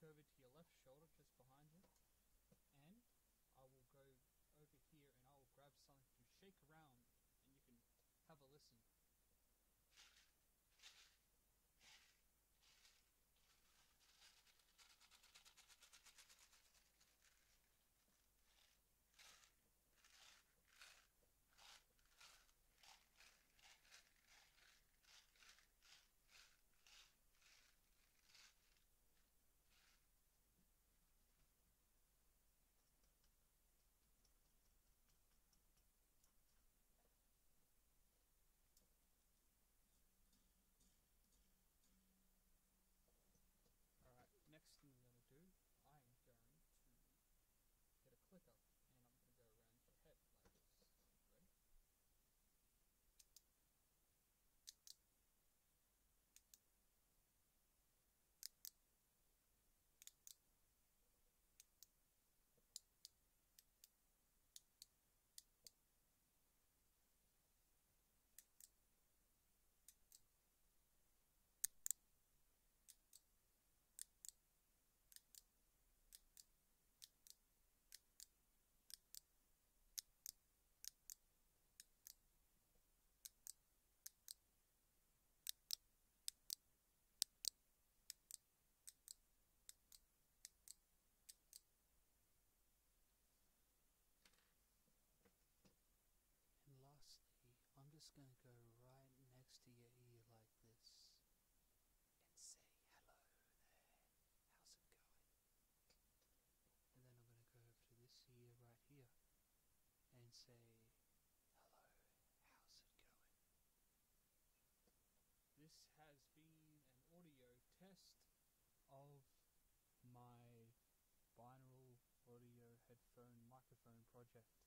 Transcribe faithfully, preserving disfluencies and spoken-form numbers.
over to your left shoulder just behind you, and I will go over here and I will grab something to shake around and you can have a listen. Alright, next thing I'm going to do, I am going to get a clicker and I'm going to go around your head like this. Ready? And lastly, I'm just going to go right next to your ear like this and say hello there, how's it going? And then I'm going to go over to this ear right here and say hello, how's it going? This has been an audio test of my binaural audio headphone microphone project.